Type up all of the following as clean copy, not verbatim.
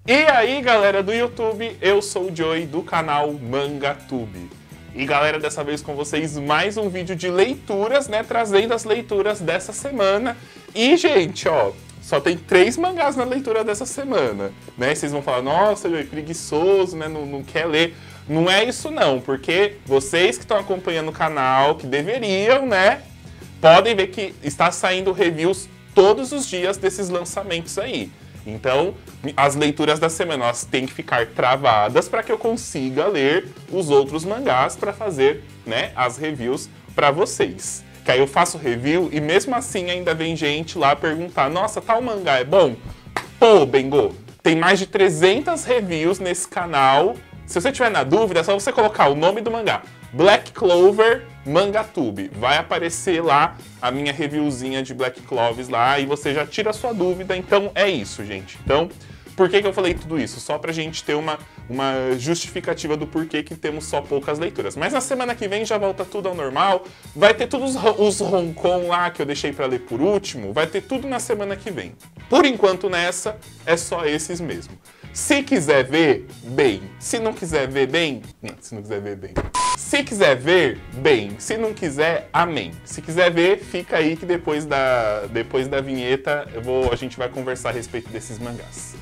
E aí, galera do YouTube, eu sou o Joey do canal MangaTube. E galera, dessa vez com vocês mais um vídeo de leituras, né, trazendo as leituras dessa semana. E, gente, ó, só tem 3 mangás na leitura dessa semana, né? Vocês vão falar, nossa, Joey, preguiçoso, né, não quer ler. Não é isso não, porque vocês que estão acompanhando o canal, que deveriam, né, podem ver que está saindo reviews todos os dias desses lançamentos aí. Então, as leituras da semana elas têm que ficar travadas para que eu consiga ler os outros mangás para fazer, né, as reviews para vocês. Que aí eu faço review e mesmo assim ainda vem gente lá perguntar, nossa, tal mangá é bom? Pô, Bengo, tem mais de 300 reviews nesse canal. Se você tiver na dúvida, é só você colocar o nome do mangá, Black Clover MangaTube. Vai aparecer lá a minha reviewzinha de Black Clover lá e você já tira a sua dúvida. Então é isso, gente. Então, por que eu falei tudo isso? Só pra gente ter uma justificativa do porquê que temos só poucas leituras. Mas na semana que vem já volta tudo ao normal. Vai ter todos os Hong Kong lá que eu deixei pra ler por último. Vai ter tudo na semana que vem. Por enquanto nessa, é só esses mesmo. Se quiser ver, bem. Se não quiser ver, bem. Não, se não quiser ver, bem. Se quiser ver, bem. Se não quiser, amém. Se quiser ver, fica aí que depois da vinheta a gente vai conversar a respeito desses mangás.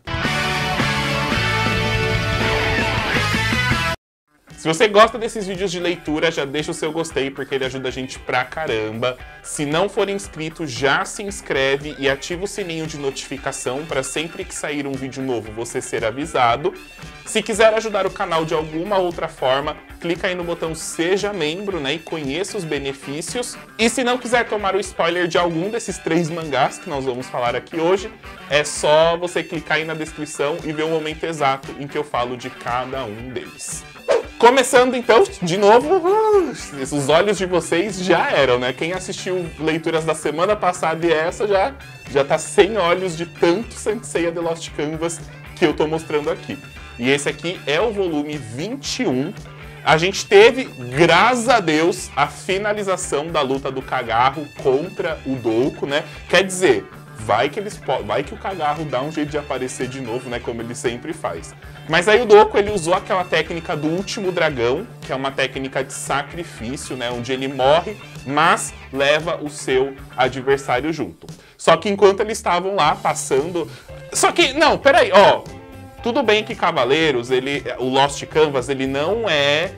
Se você gosta desses vídeos de leitura, já deixa o seu gostei, porque ele ajuda a gente pra caramba. Se não for inscrito, já se inscreve e ativa o sininho de notificação para sempre que sair um vídeo novo você ser avisado. Se quiser ajudar o canal de alguma outra forma, clica aí no botão Seja Membro, né, e conheça os benefícios. E se não quiser tomar o spoiler de algum desses 3 mangás que nós vamos falar aqui hoje, é só você clicar aí na descrição e ver o momento exato em que eu falo de cada um deles. Começando então, de novo, os olhos de vocês já eram, né? Quem assistiu leituras da semana passada e essa já tá sem olhos de tanto Saint Seiya The Lost Canvas que eu tô mostrando aqui. E esse aqui é o volume 21. A gente teve, graças a Deus, a finalização da luta do Kagarro contra o Douko, né? Quer dizer, vai que o Kagarro dá um jeito de aparecer de novo, né? Como ele sempre faz. Mas aí o Douko, ele usou aquela técnica do último dragão, que é uma técnica de sacrifício, né? Onde ele morre, mas leva o seu adversário junto. Só que enquanto eles estavam lá passando... Só que, não, peraí, ó. Tudo bem que Cavaleiros, o Lost Canvas, ele não é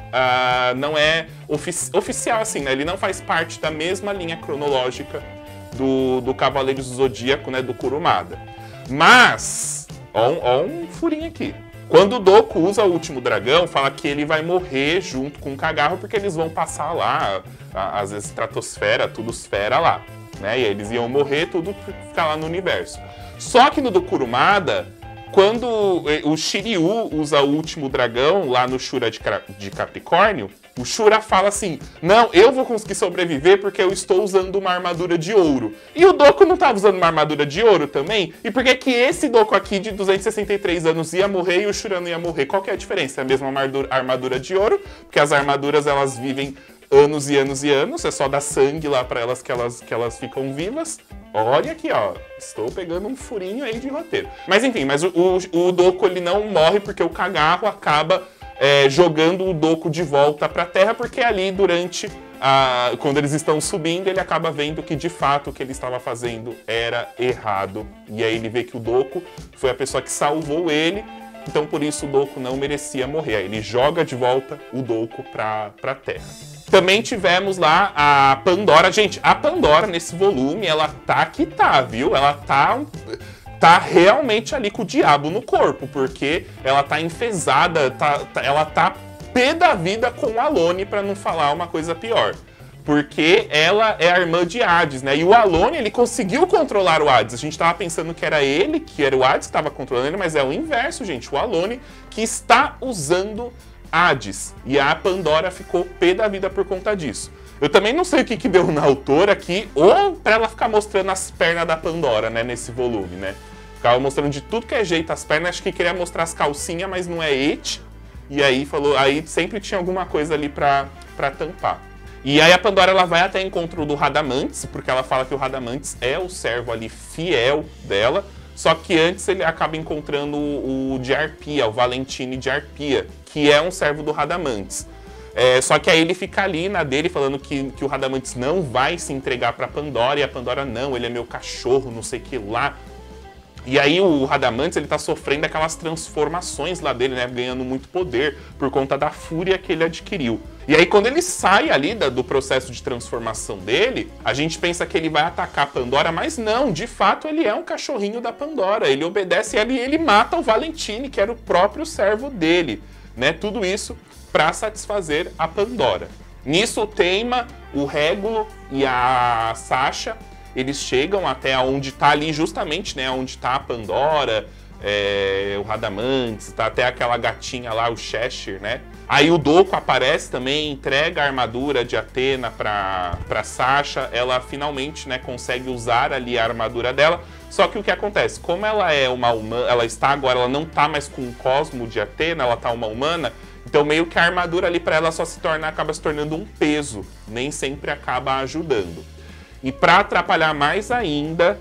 oficial assim, né? Ele não faz parte da mesma linha cronológica do Cavaleiros do Zodíaco, né? Do Kurumada. Mas... Ó um furinho aqui. Quando o Douko usa o último dragão, fala que ele vai morrer junto com o Kagarro, porque eles vão passar lá, as estratosfera, tudo esfera lá, né? E eles iam morrer, tudo ficar lá no universo. Só que no do Kurumada, quando o Shiryu usa o último dragão lá no Shura de Capricórnio, o Shura fala assim, não, eu vou conseguir sobreviver porque eu estou usando uma armadura de ouro. E o Douko não estava usando uma armadura de ouro também? E por que esse Douko aqui de 263 anos ia morrer e o Shura não ia morrer? Qual que é a diferença? É a mesma armadura de ouro, porque as armaduras elas vivem anos e anos e anos, é só dar sangue lá para elas que elas ficam vivas. Olha aqui, ó, estou pegando um furinho aí de roteiro. Mas enfim, o Douko ele não morre porque o Kagarro acaba jogando o Douko de volta para a Terra, porque ali quando eles estão subindo, ele acaba vendo que de fato o que ele estava fazendo era errado. E aí ele vê que o Douko foi a pessoa que salvou ele, então por isso o Douko não merecia morrer. Aí ele joga de volta o Douko para a Terra. Também tivemos lá a Pandora. Gente, a Pandora nesse volume, ela tá que tá, viu? Ela tá realmente ali com o diabo no corpo, porque ela tá enfesada, ela tá pé da vida com o Alone, pra não falar uma coisa pior. Porque ela é a irmã de Hades, né? E o Alone, ele conseguiu controlar o Hades. A gente tava pensando que era ele, que era o Hades que tava controlando ele, mas é o inverso, gente. O Alone que está usando Hades. E a Pandora ficou pé da vida por conta disso. Eu também não sei o que deu na autora aqui, ou pra ela ficar mostrando as pernas da Pandora, né, nesse volume, né? Ficava mostrando de tudo que é jeito as pernas, acho que queria mostrar as calcinhas, mas não é et. E aí sempre tinha alguma coisa ali pra tampar. E aí a Pandora ela vai até encontro do Radamantes, porque ela fala que o Radamantes é o servo ali fiel dela, Só que antes ele acaba encontrando o de Arpia, o Valentine de Arpia, que é um servo do Radamantes. Só que aí ele fica ali na dele falando que o Radamantes não vai se entregar pra Pandora, e a Pandora não, ele é meu cachorro, não sei o que lá. E aí o Radamantes, ele tá sofrendo aquelas transformações lá dele, né, ganhando muito poder por conta da fúria que ele adquiriu. E aí quando ele sai ali do processo de transformação dele, a gente pensa que ele vai atacar a Pandora, mas não, de fato ele é um cachorrinho da Pandora, ele obedece ela e ele mata o Valentine, que era o próprio servo dele, né, tudo isso para satisfazer a Pandora. Nisso o Teima, o Régulo e a Sasha, eles chegam até onde está ali justamente, né, onde está a Pandora, o Radamantes, tá até aquela gatinha lá, o Cheshire, né? Aí o Doku aparece também, entrega a armadura de Athena para Sasha, ela finalmente, né, consegue usar ali a armadura dela. Só que o que acontece? Como ela é uma humana, ela está agora, ela não está mais com o cosmo de Athena, ela está uma humana. Então meio que a armadura ali para ela só acaba se tornando um peso, nem sempre acaba ajudando. E para atrapalhar mais ainda,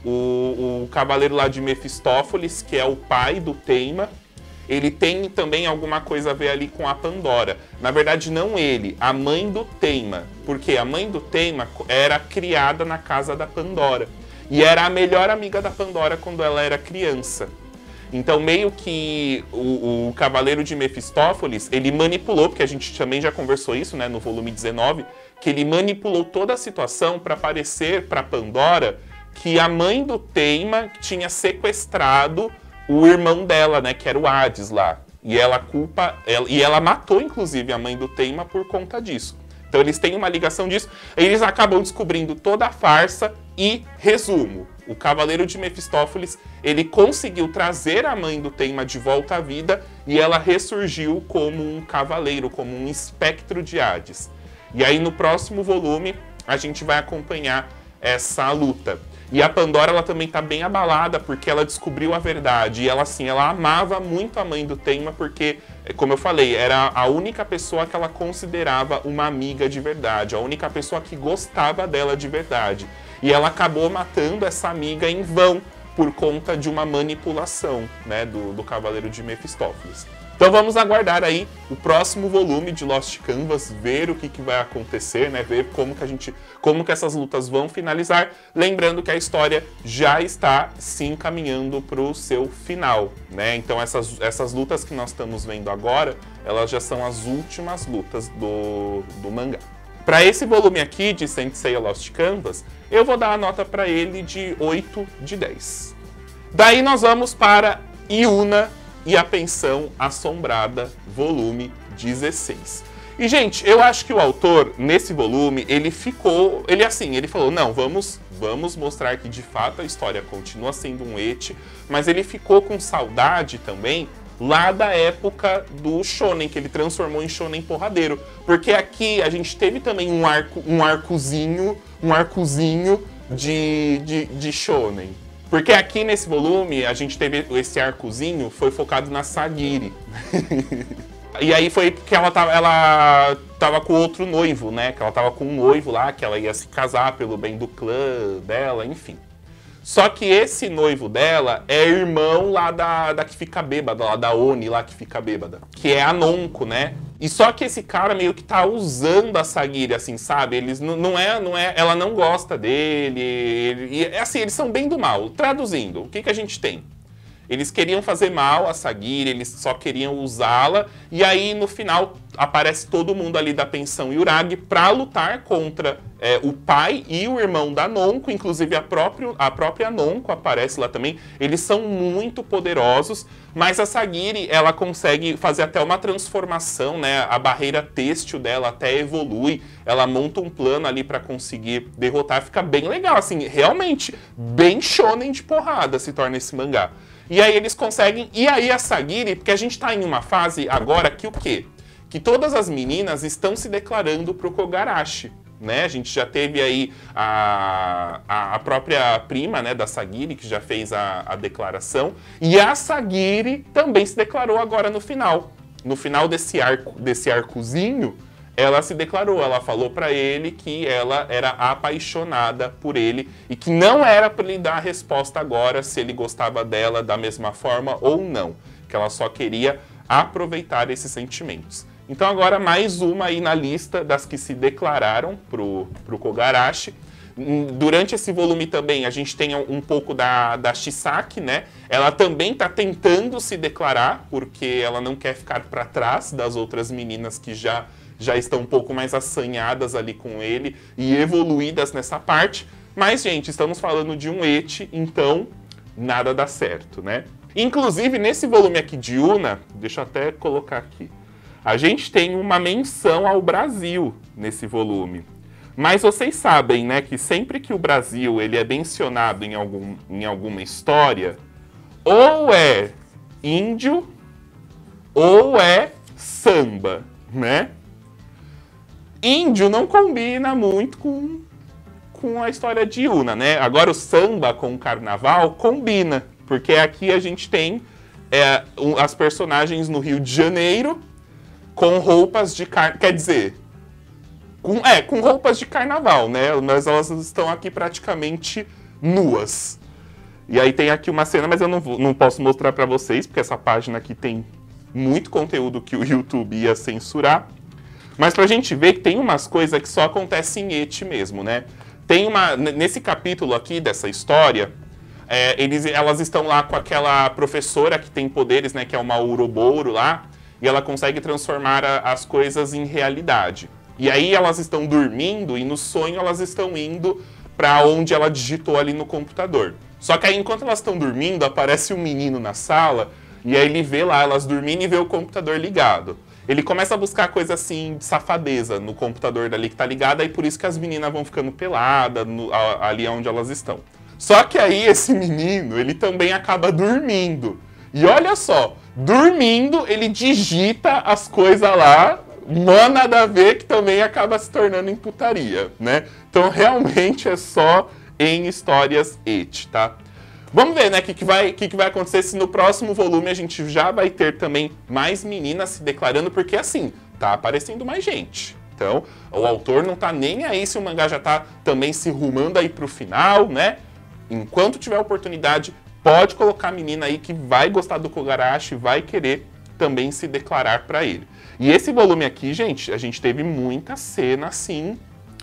o cavaleiro lá de Mefistófeles, que é o pai do Teima, ele tem também alguma coisa a ver ali com a Pandora. Na verdade não ele, a mãe do Teima, porque a mãe do Teima era criada na casa da Pandora. E era a melhor amiga da Pandora quando ela era criança. Então, meio que o Cavaleiro de Mefistófeles, ele manipulou, porque a gente também já conversou isso, né, no volume 19, que ele manipulou toda a situação para parecer para Pandora que a mãe do Teima tinha sequestrado o irmão dela, né, que era o Hades lá. E ela matou, inclusive, a mãe do Teima por conta disso. Então, eles têm uma ligação disso. Eles acabam descobrindo toda a farsa e, resumo, o Cavaleiro de Mefistófeles, ele conseguiu trazer a mãe do Teima de volta à vida e ela ressurgiu como um cavaleiro, como um espectro de Hades. E aí no próximo volume a gente vai acompanhar essa luta. E a Pandora, ela também tá bem abalada porque ela descobriu a verdade. E ela, assim, ela amava muito a mãe do Teima porque, como eu falei, era a única pessoa que ela considerava uma amiga de verdade, a única pessoa que gostava dela de verdade. E ela acabou matando essa amiga em vão por conta de uma manipulação, né, do Cavaleiro de Mefistófeles. Então vamos aguardar aí o próximo volume de Lost Canvas, ver o que vai acontecer, né, ver como que essas lutas vão finalizar. Lembrando que a história já está se encaminhando para o seu final, né? Então essas lutas que nós estamos vendo agora, elas já são as últimas lutas do mangá. Para esse volume aqui de Saint Seiya Lost Canvas, eu vou dar a nota para ele de 8 de 10. Daí nós vamos para Yuna e a Pensão Assombrada, volume 16. E, gente, eu acho que o autor, nesse volume, ele falou, não, vamos mostrar que, de fato, a história continua sendo um ecchi, mas ele ficou com saudade também lá da época do shonen, que ele transformou em shonen porradeiro. Porque aqui a gente teve também um arcozinho de shonen. Porque aqui nesse volume a gente teve esse arcozinho, foi focado na Sagiri. E aí foi porque ela tava com outro noivo, né? Que ela tava com um noivo lá, que ela ia se casar pelo bem do clã dela, enfim. Só que esse noivo dela é irmão lá da que fica bêbada, lá da Oni lá que fica bêbada. Que é a Nonko, né? E só que esse cara meio que tá usando a Sagiri, assim, sabe? Eles ela não gosta dele. Assim, eles são bem do mal. Traduzindo, o que a gente tem? Eles queriam fazer mal a Sagiri, eles só queriam usá-la. E aí, no final, aparece todo mundo ali da Pensão Yuragi pra lutar contra o pai e o irmão da Nonko. Inclusive, a própria Nonko aparece lá também. Eles são muito poderosos, mas a Sagiri, ela consegue fazer até uma transformação, né? A barreira têxtil dela até evolui. Ela monta um plano ali pra conseguir derrotar. Fica bem legal, assim, realmente, bem shonen de porrada se torna esse mangá. E aí eles conseguem, e aí a Sagiri, porque a gente tá em uma fase agora que o quê? Que todas as meninas estão se declarando pro Kogarashi, né? A gente já teve aí a própria prima, né, da Sagiri, que já fez a declaração, e a Sagiri também se declarou agora no final. No final desse arcozinho, ela se declarou, ela falou pra ele que ela era apaixonada por ele e que não era pra ele dar a resposta agora se ele gostava dela da mesma forma ou não, que ela só queria aproveitar esses sentimentos. Então agora mais uma aí na lista das que se declararam pro Kogarashi. Durante esse volume também a gente tem um pouco da Chisaki, né? Ela também está tentando se declarar, porque ela não quer ficar para trás das outras meninas que já estão um pouco mais assanhadas ali com ele e evoluídas nessa parte. Mas, gente, estamos falando de um ecchi, então nada dá certo, né? Inclusive, nesse volume aqui de Yuna, deixa eu até colocar aqui, a gente tem uma menção ao Brasil nesse volume. Mas vocês sabem, né, que sempre que o Brasil ele é mencionado em alguma história, ou é índio, ou é samba, né? Índio não combina muito com a história de Yuna, né? Agora o samba com o carnaval combina, porque aqui a gente tem as personagens no Rio de Janeiro com roupas de carnaval, quer dizer... Com roupas de carnaval, né? Mas elas estão aqui praticamente nuas. E aí tem aqui uma cena, mas eu não posso mostrar pra vocês, porque essa página aqui tem muito conteúdo que o YouTube ia censurar. Mas pra gente ver que tem umas coisas que só acontecem em ecchi mesmo, né? Nesse capítulo aqui dessa história, elas estão lá com aquela professora que tem poderes, né? Que é uma Ouroboros lá, e ela consegue transformar as coisas em realidade. E aí elas estão dormindo e no sonho elas estão indo para onde ela digitou ali no computador. Só que aí enquanto elas estão dormindo, aparece um menino na sala e aí ele vê lá elas dormindo e vê o computador ligado. Ele começa a buscar coisa assim de safadeza no computador dali que tá ligado, e por isso que as meninas vão ficando peladas ali onde elas estão. Só que aí esse menino, ele também acaba dormindo. E olha só, dormindo ele digita as coisas lá, nada a ver, que também acaba se tornando em putaria, né? Então, realmente é só em histórias ecchi, tá? Vamos ver, né, o que vai acontecer se no próximo volume a gente já vai ter também mais meninas se declarando, porque assim, tá aparecendo mais gente. Então, o autor não tá nem aí se o mangá já tá também se rumando aí pro final, né? Enquanto tiver oportunidade, pode colocar a menina aí que vai gostar do Kogarashi, vai querer também se declarar pra ele. E esse volume aqui, gente, a gente teve muita cena, assim,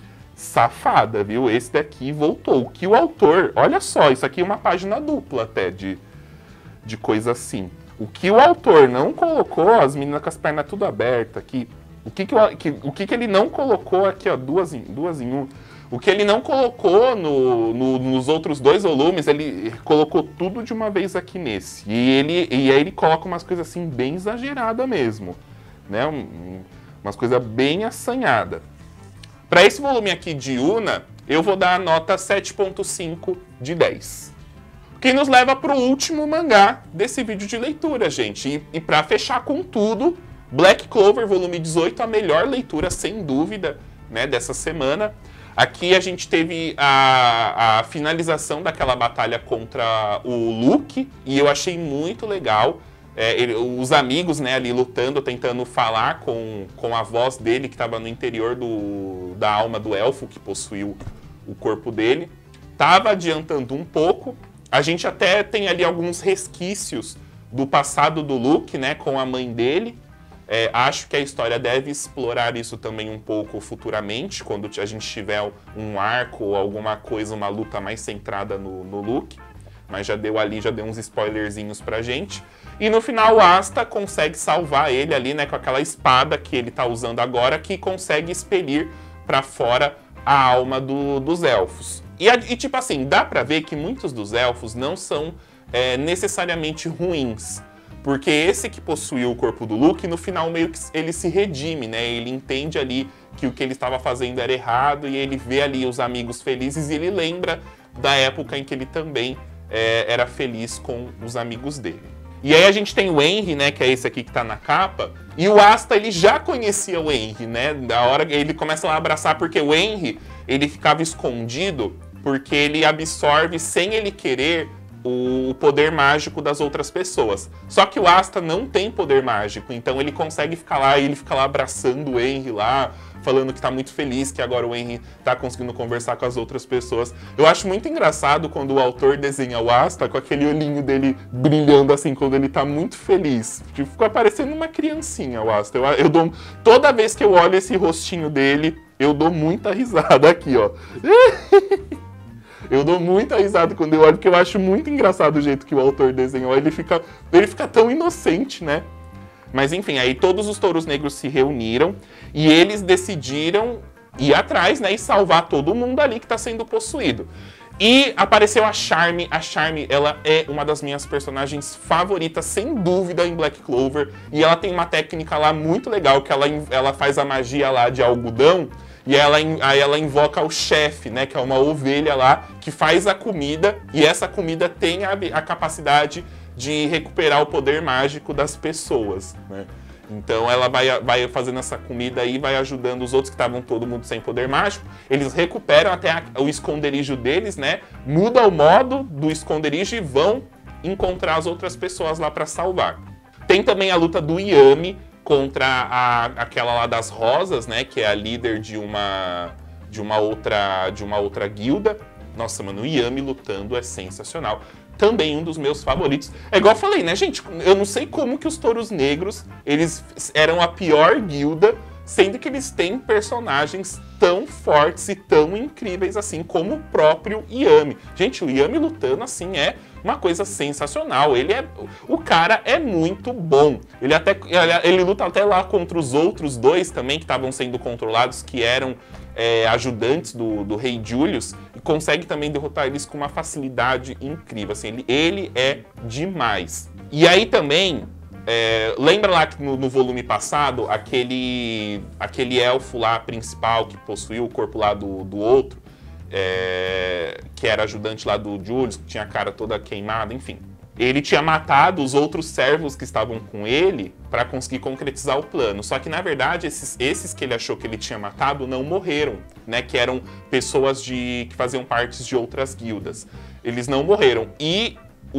safada, viu? Esse daqui voltou. Que o autor... Olha só, isso aqui é uma página dupla até de coisa assim. O que o autor não colocou, as meninas com as pernas tudo abertas aqui. O que ele não colocou aqui, ó, duas em um. O que ele não colocou nos outros dois volumes, ele colocou tudo de uma vez aqui nesse. E aí ele coloca umas coisas assim bem exageradas mesmo. Né? Umas coisas bem assanhadas. Para esse volume aqui de Yuna, eu vou dar a nota 7.5 de 10. O que nos leva para o último mangá desse vídeo de leitura, gente. E para fechar com tudo, Black Clover, volume 18, a melhor leitura, sem dúvida, né, dessa semana. Aqui a gente teve a finalização daquela batalha contra o Luke, e eu achei muito legal. Os amigos, né, ali lutando, tentando falar com a voz dele, que estava no interior da alma do elfo, que possuiu o corpo dele. Tava adiantando um pouco. A gente até tem ali alguns resquícios do passado do Luke, né, com a mãe dele. Acho que a história deve explorar isso também um pouco futuramente, quando a gente tiver um arco ou alguma coisa, uma luta mais centrada no Luke. Mas já deu uns spoilerzinhos pra gente. E no final o Asta consegue salvar ele ali, né, com aquela espada que ele tá usando agora, que consegue expelir pra fora a alma dos elfos. E tipo assim, dá pra ver que muitos dos elfos não são necessariamente ruins. Porque esse que possuiu o corpo do Luke, no final meio que ele se redime, né? Ele entende ali que o que ele estava fazendo era errado e ele vê ali os amigos felizes e ele lembra da época em que ele também era feliz com os amigos dele. E aí a gente tem o Henry, né, que é esse aqui que tá na capa, e o Asta, ele já conhecia o Henry, né? Da hora que ele começa lá a abraçar, porque o Henry, ele ficava escondido porque ele absorve, sem ele querer, o poder mágico das outras pessoas. Só que o Asta não tem poder mágico, então ele consegue ficar lá, e ele fica lá abraçando o Henry lá, falando que tá muito feliz que agora o Henry tá conseguindo conversar com as outras pessoas. Eu acho muito engraçado quando o autor desenha o Asta com aquele olhinho dele brilhando assim, quando ele tá muito feliz. Tipo, fica parecendo uma criancinha o Asta. Toda vez que eu olho esse rostinho dele, eu dou muita risada aqui, ó. Eu dou muita risada quando eu olho, porque eu acho muito engraçado o jeito que o autor desenhou. Ele fica tão inocente, né? Mas enfim, aí todos os touros negros se reuniram e eles decidiram ir atrás, né? E salvar todo mundo ali que está sendo possuído. E apareceu a Charme. A Charme, ela é uma das minhas personagens favoritas, sem dúvida, em Black Clover. E ela tem uma técnica lá muito legal, que ela faz a magia lá de algodão. E aí ela invoca o chefe, né, que é uma ovelha lá, que faz a comida, e essa comida tem a capacidade de recuperar o poder mágico das pessoas, né? Então ela vai fazendo essa comida aí, vai ajudando os outros que estavam todo mundo sem poder mágico. Eles recuperam até o esconderijo deles, né? Muda o modo do esconderijo e vão encontrar as outras pessoas lá para salvar. Tem também a luta do Yami contra aquela lá das rosas, né? Que é a líder de uma outra guilda. Nossa, mano, o Yami lutando é sensacional. Também um dos meus favoritos. É igual eu falei, né, gente? Eu não sei como que os touros negros, eles eram a pior guilda, sendo que eles têm personagens tão fortes e tão incríveis assim, como o próprio Yami. Gente, o Yami lutando assim é uma coisa sensacional. O cara é muito bom. Ele luta até lá contra os outros dois também, que estavam sendo controlados, que eram ajudantes do Rei Julius, e consegue também derrotar eles com uma facilidade incrível. Assim, ele é demais. E aí também, lembra lá que no volume passado, aquele elfo lá principal que possuía o corpo lá do outro, que era ajudante lá do Julius, que tinha a cara toda queimada, enfim. Ele tinha matado os outros servos que estavam com ele para conseguir concretizar o plano. Só que, na verdade, esses que ele achou que ele tinha matado não morreram, né? Que eram pessoas que faziam parte de outras guildas. Eles não morreram. E,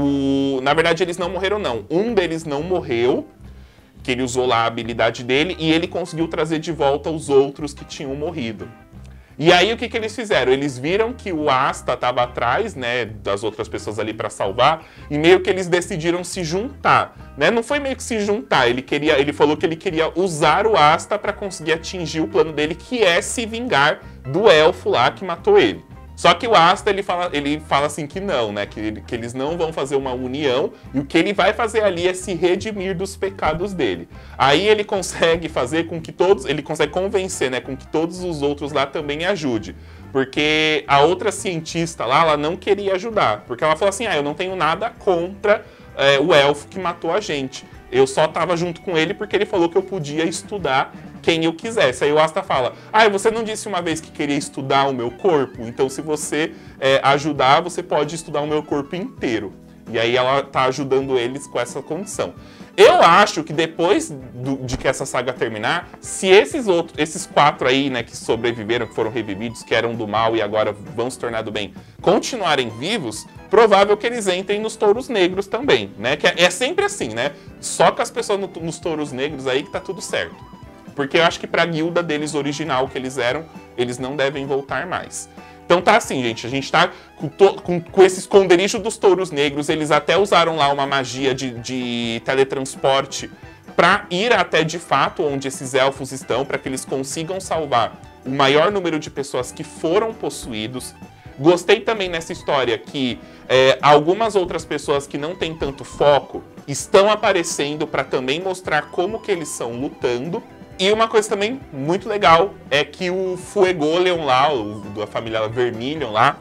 na verdade, eles não morreram, não. Um deles não morreu, que ele usou lá a habilidade dele, e ele conseguiu trazer de volta os outros que tinham morrido. E aí, o que eles fizeram? Eles viram que o Asta estava atrás, né, das outras pessoas ali para salvar, e meio que eles decidiram se juntar, né? Não foi meio que se juntar, ele falou que ele queria usar o Asta para conseguir atingir o plano dele, que é se vingar do elfo lá que matou ele. Só que o Asta, ele fala assim que não, né? Que eles não vão fazer uma união, e o que ele vai fazer ali é se redimir dos pecados dele. Aí ele consegue fazer com que ele consegue convencer, né? Com que todos os outros lá também ajudem. Porque a outra cientista lá, ela não queria ajudar. Porque ela falou assim, eu não tenho nada contra o elfo que matou a gente. Eu só tava junto com ele porque ele falou que eu podia estudar quem eu quisesse. Aí o Asta fala, você não disse uma vez que queria estudar o meu corpo? Então se você ajudar, você pode estudar o meu corpo inteiro. E aí ela tá ajudando eles com essa condição. Eu acho que depois de que essa saga terminar, se esses 4 aí, né, que sobreviveram, que foram revividos, que eram do mal e agora vão se tornar do bem, continuarem vivos, provável que eles entrem nos touros negros também, né? Que é sempre assim, né? Só com as pessoas nos touros negros aí que tá tudo certo. Porque eu acho que pra guilda deles original que eles eram, eles não devem voltar mais. Então tá assim, gente, a gente tá com esse esconderijo dos touros negros, eles até usaram lá uma magia de teletransporte para ir até de fato onde esses elfos estão, para que eles consigam salvar o maior número de pessoas que foram possuídos. Gostei também nessa história que algumas outras pessoas que não têm tanto foco estão aparecendo para também mostrar como que eles são lutando. E uma coisa também muito legal é que o Fuegoleon lá, da família Vermilion lá,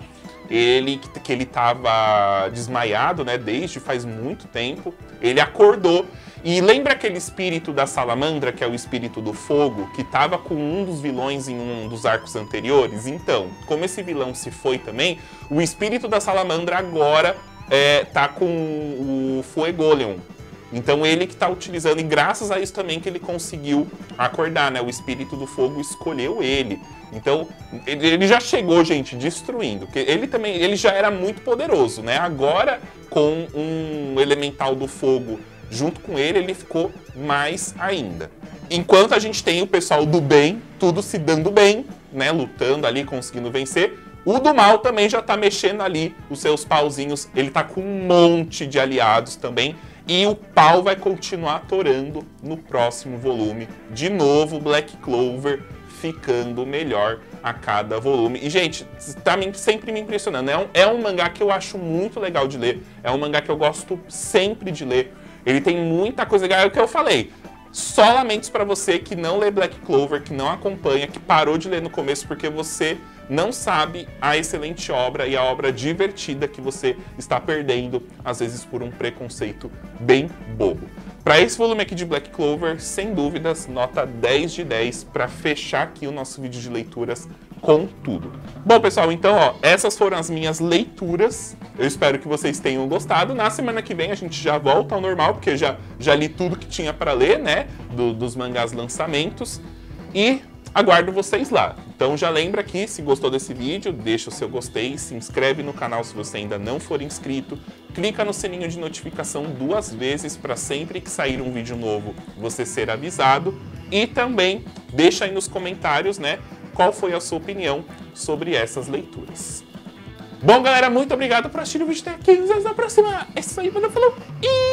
que ele tava desmaiado, né, desde faz muito tempo, ele acordou. E lembra aquele espírito da salamandra, que é o espírito do fogo, que tava com um dos vilões em um dos arcos anteriores? Então, como esse vilão se foi também, o espírito da salamandra agora tá com o Fuegoleon. Então ele que está utilizando, e graças a isso também que ele conseguiu acordar, né? O espírito do fogo escolheu ele. Então ele já chegou, gente, destruindo. Porque ele já era muito poderoso, né? Agora, com um elemental do fogo junto com ele ficou mais ainda. Enquanto a gente tem o pessoal do bem, tudo se dando bem, né? Lutando ali, conseguindo vencer. O do mal também já tá mexendo ali os seus pauzinhos. Ele tá com um monte de aliados também. E o pau vai continuar atorando no próximo volume. De novo, Black Clover ficando melhor a cada volume. E, gente, tá sempre me impressionando. É um mangá que eu acho muito legal de ler. É um mangá que eu gosto sempre de ler. Ele tem muita coisa legal. É o que eu falei. Só lamentos pra você que não lê Black Clover, que não acompanha, que parou de ler no começo porque você não sabe a excelente obra e a obra divertida que você está perdendo, às vezes por um preconceito bem bobo. Para esse volume aqui de Black Clover, sem dúvidas, nota 10 de 10 para fechar aqui o nosso vídeo de leituras com tudo. Bom, pessoal, então, ó, essas foram as minhas leituras. Eu espero que vocês tenham gostado. Na semana que vem a gente já volta ao normal, porque já li tudo que tinha para ler, né, dos mangás lançamentos. E aguardo vocês lá. Então já lembra aqui, se gostou desse vídeo, deixa o seu gostei, se inscreve no canal se você ainda não for inscrito, clica no sininho de notificação 2 vezes para sempre que sair um vídeo novo você ser avisado e também deixa aí nos comentários, né, qual foi a sua opinião sobre essas leituras. Bom, galera, muito obrigado por assistir o vídeo até aqui. Nos vemos na próxima. É isso aí, valeu, falou e...